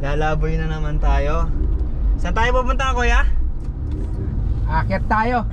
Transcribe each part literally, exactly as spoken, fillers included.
Lalaboy na naman tayo. Saan tayo pupunta, kuya? Aakyat tayo.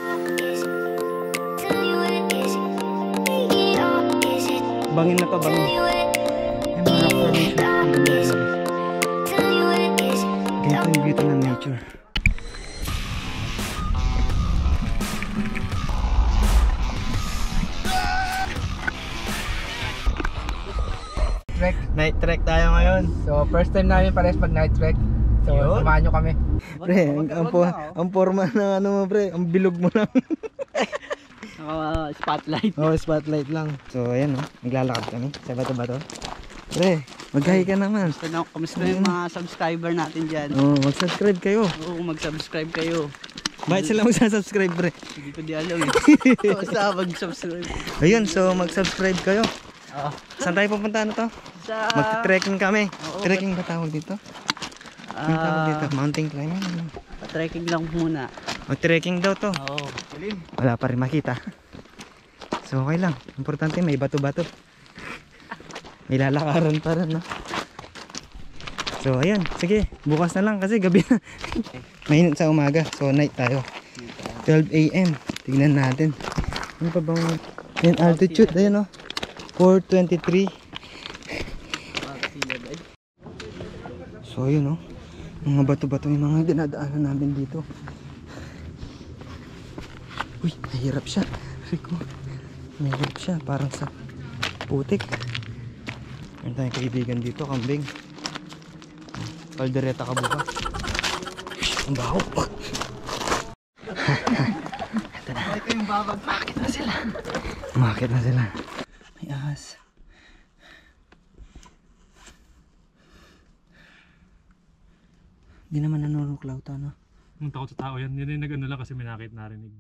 Bangin na to, bangin. May mga rock formation. Ganito yung beauty ng nature. Trek. Night trek tayo ngayon. So first time namin pares mag night trek. So Yun. samahan nyo kami. Pre, ang, ang, po- ang forma ng ano mo, pre, ang bilog mo lang. Uh, spotlight. Oh, spotlight lang. So ayan oh, naglalakad kami sa bato-bato. Pre, mag-hi ka naman. Kamusta, kamusta yung mga subscriber natin dyan? Oh, mag-subscribe kayo. Oo, mag-subscribe kayo. Bakit sila mag-subscribe, pre? Hindi ko di alam eh. Basta mag-subscribe. Ayun, so mag-subscribe kayo. Oo. Saan tayo pupunta na to? Sa... Mag-trekking kami. Oo, Trekking ba tawag dito? Ano tawag dito? Ah, Mountain climbing? trekking lang muna. Mag-trekking daw to. Oo. Wala pa rin makita. So okay lang. Importante may bato-bato. May lalakaran pa rin, no? So ayan, sige. Bukas na lang kasi gabi na. Mainit sa umaga. So night tayo. twelve A M Tignan natin. Ano pa bang yung altitude? Ayan, no? four twenty-three. So yun, no? Mga bato-bato yung mga dinadaanan namin dito. Uy, mahirap siya. Rico, mahirap siya. Parang sa putik. Meron tayong kaibigan dito, kambing. Kaldereta ka buka. Ang baho. Ito na. Makakit na sila. Makakit na sila. May ahas. Hindi naman nanunuklaw to, no? Ang takot sa tao yan. Yan yung nag-ano lang kasi may nakit narinig.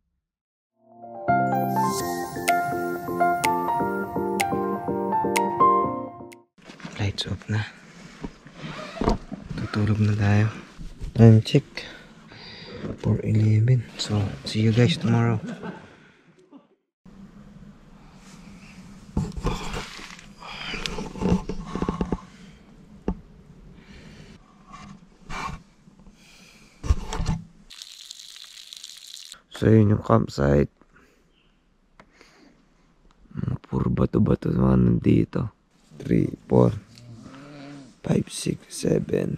Lights off na. Tutulog na tayo. Time check. four eleven. So, see you guys tomorrow. So yun yung campsite. Puro bato-bato mga nandito. three, four, five, six, seven.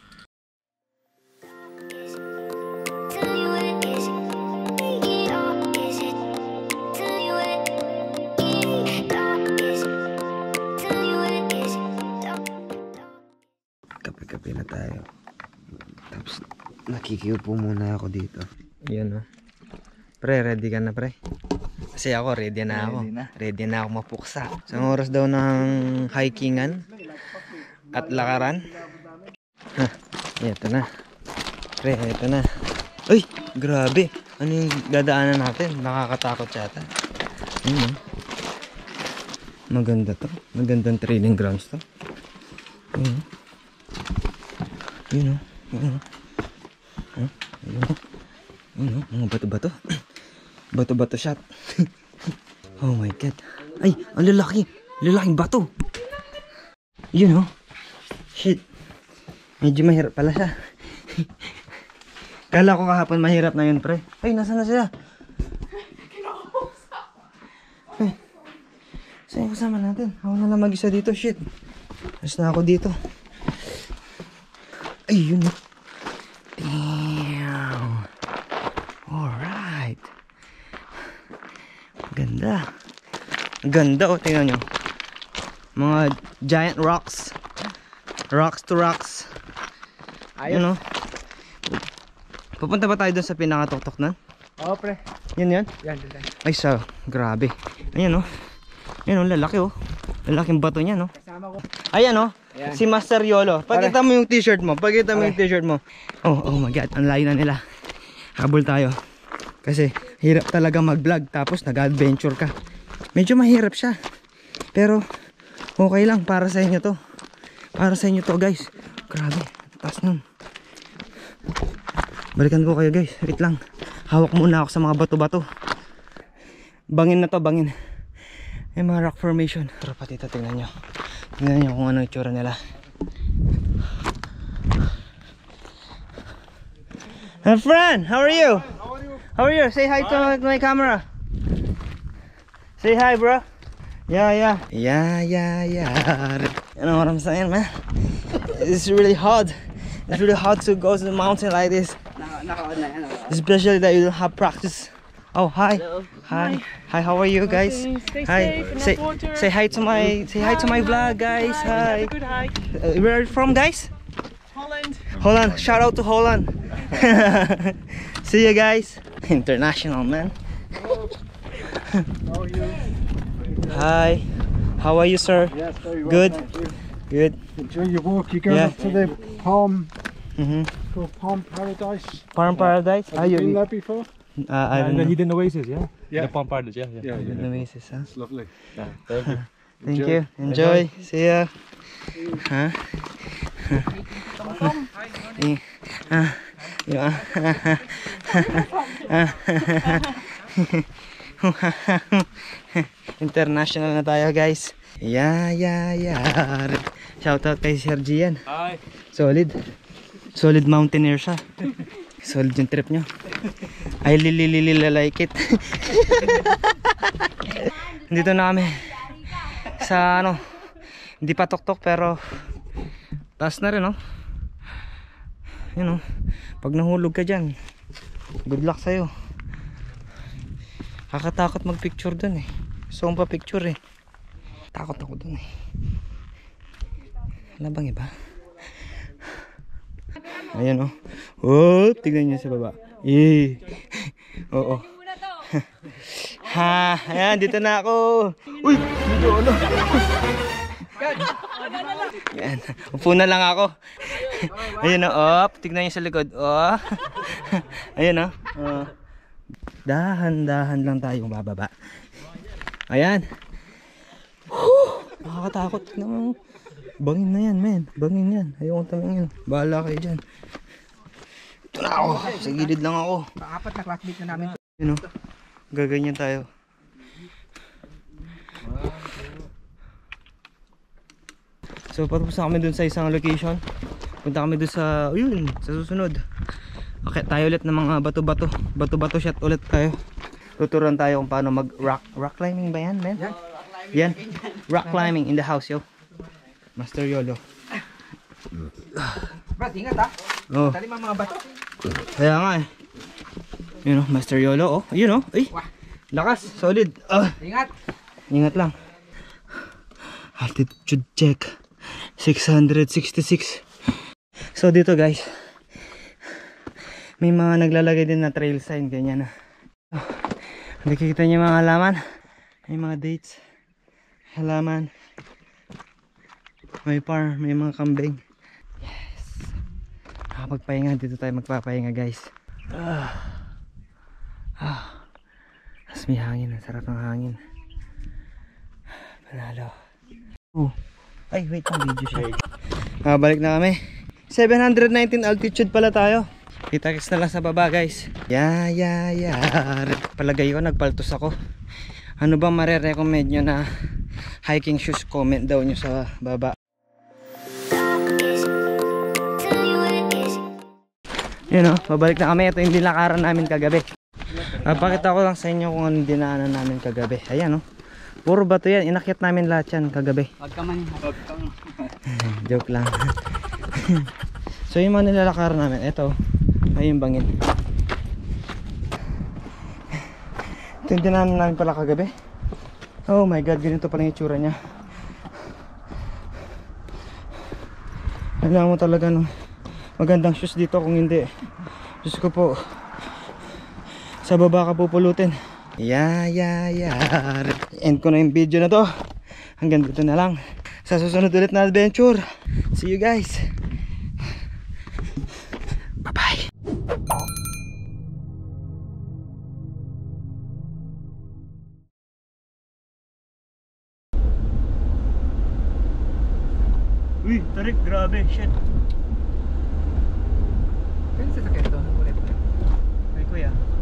Kape-kape na tayo. Tapos nakikiupo muna ako dito. Yan, oh. Pre, ready ka na, pre? Kasi ako, ready na ako. Ready na, ready na ako mapuksa. Isang oras daw ng hikingan at lakaran. Ha, eto na. Pre, eto na. Ay, grabe. Ano yung dadaanan natin? Nakakatakot yata. Ayun, oh. Maganda to. Magandang training grounds to. Ayun, oh. Ayun, oh. Ayun, oh. Huh? Ayun, oh. Ayun, oh. Mga bato-bato. Bato-bato shot. Oh my god. Ay, ang lalaki. Lalaking bato. Yun, oh. Shit. Medyo mahirap pala siya. Kala ko kahapon mahirap na yun, pre. Ay, nasa na siya? Ay, saan yung kasama natin? Ako na lang mag-isa dito. Shit. Mas na ako dito. Ay, yun, oh. Damn. Alright. Ganda. Ganda, oh, tingnan nyo. Mga giant rocks. Rocks to rocks. Ayun, oh. Pupunta ba tayo doon sa pinakatuktok na? Oo, pre. Yan, yan? Yan, yan. Ay, sa, grabe. Ayan, oh. Ayan, oh, lalaki, oh. Lalaking bato niya, no? Kasama ko. Ayan, oh. Ayan. Si Master Yolo. Pakita mo yung t-shirt mo. Pakita mo yung t-shirt mo. Oh, oh my god. Ang layo na nila. Habol tayo. Kasi hirap talaga mag-vlog tapos nag-adventure ka. Medyo mahirap siya. Pero okay lang para sa inyo to. Para sa inyo to, guys. Grabe. Taas nun. Balikan ko kayo, guys. Wait lang. Hawak muna ako sa mga bato-bato. Bangin na to, bangin. May mga rock formation. Tara, pati ito, tingnan nyo. Tingnan nyo kung ano yung tsura nila. My friend, how are you? How are you? Say hi to my camera. Say hi, bro. Yeah, yeah. Yeah, yeah, yeah. You know what I'm saying, man? It's really hard. It's really hard to go to the mountain like this. Especially that you don't have practice. Oh, hi. Hi. Hi, how are you guys? Stay Hi. safe in Say, that water. say hi to my say hi to my vlog, guys. Have Hi. a good hike. Uh, where are you from, guys? Holland. Holland. Shout out to Holland. See you guys. International, man. How are you? Hi. How are you, sir? Yes, very well. Good. Thank you. Good. Enjoy your walk. You're going Yeah. up to the Palm, Mm-hmm. called Palm Paradise. Farm Paradise. Have Ah, you you, been there before? uh, I And don't then know. you did the Oasis, yeah? Yeah. The Palm Paradise, yeah, yeah. Yeah, Good yeah. Oasis, huh? It's lovely. Yeah, thank you. Thank Enjoy. you. Enjoy. See ya. Huh? Eh, ah, you ah, International na tayo, guys. Yeah, yeah, yeah. Shoutout kay Sir Gian. Hi. Solid. Solid mountaineer siya. Solid yung trip nyo. I really, really like it. Dito na kami sa ano, hindi pa tuktok pero taas na rin, no? You know, pag nahulog ka dyan, good luck sa'yo. Kakatakot mag picture dun eh. So pa picture eh. Takot ako dun eh. Wala bang iba? Ayan, oh. Oh, tignan nyo sa baba. Eh. Oo. Ha, ayan, dito na ako. Uy, dito ano? Ayan, upo na lang ako. Ayan, oh, op, tignan nyo sa likod. Oh. Ayan, oh. Oh. Dahan-dahan lang tayo bababa. Ayan. Whew, nakakatakot. Tignan mo. Bangin na yan, men. Bangin yan. Ayokong tamingin. Bahala kayo dyan. Ito na ako. Sa gilid lang ako. Apat na classmate na namin. You know, gaganyan tayo. So patapos na kami dun sa isang location. Punta kami dun sa, yun, sa susunod. Okay, tayo ulit ng mga bato-bato. Bato-bato shot ulit tayo. Tuturuan tayo kung paano mag rock, rock climbing ba yan, men? Yan. Rock climbing in the house, yo. Master Yolo. Brad, ingat ha. Oh, Dali mga mga bato. kaya nga eh. Yun oh, Master Yolo, oh. Yun oh, ay. Lakas, solid. Ah. Ingat. Ingat lang. Altitude check six hundred sixty-six. So dito guys, may mga naglalagay din na trail sign ganyan na. Oh, nakikita niyo mga halaman. May mga dates. Halaman. May par, may mga kambing. Yes. Nakapagpahinga, dito tayo magpapahinga guys. Ah. Ah. Tapos may hangin, ang sarap ng hangin. Panalo. Oh. Ay, wait lang, video siya. Ah, balik na kami. seven hundred nineteen altitude pala tayo. Kita-kits na lang sa baba, guys. Yeah, yeah, yeah. Palagay ko, nagpaltos ako. Ano bang mare-recommend nyo na hiking shoes? Comment daw nyo sa baba. Yun o, babalik na kami. Ito yung dinakaran namin kagabi. Napakita ko lang sa inyo kung anong dinaanan namin kagabi. Ayan o. Puro bato yan. Inakyat namin lahat yan kagabi. Wag ka man. Joke lang. So yung mga nilalakaran namin, ito, ay yung bangin. Ito yung dinaanan namin pala kagabi. Oh my god, ganito pala yung itsura niya. Kailangan mo talaga no, magandang shoes dito, kung hindi, Diyos ko po, sa baba ka pupulutin. Yeah, yeah, yeah. End ko na yung video na to. Hanggang dito na lang. Sa susunod ulit na adventure. See you guys. Bye-bye. Uy, tarik, grabe, shit. Kaya sa sakit ito. Ay kuya.